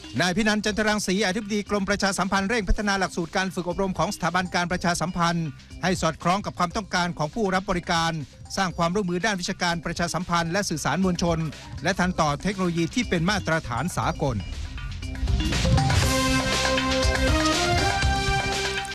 นายพินันท์ จันทรังสีอธิบดีกรมประชาสัมพันธ์เร่งพัฒนาหลักสูตรการฝึกอบรมของสถาบันการประชาสัมพันธ์ให้สอดคล้องกับความต้องการของผู้รับบริการสร้างความร่วมมือด้านวิชาการประชาสัมพันธ์และสื่อสารมวลชนและทันต่อเทคโนโลยีที่เป็นมาตรฐานสากล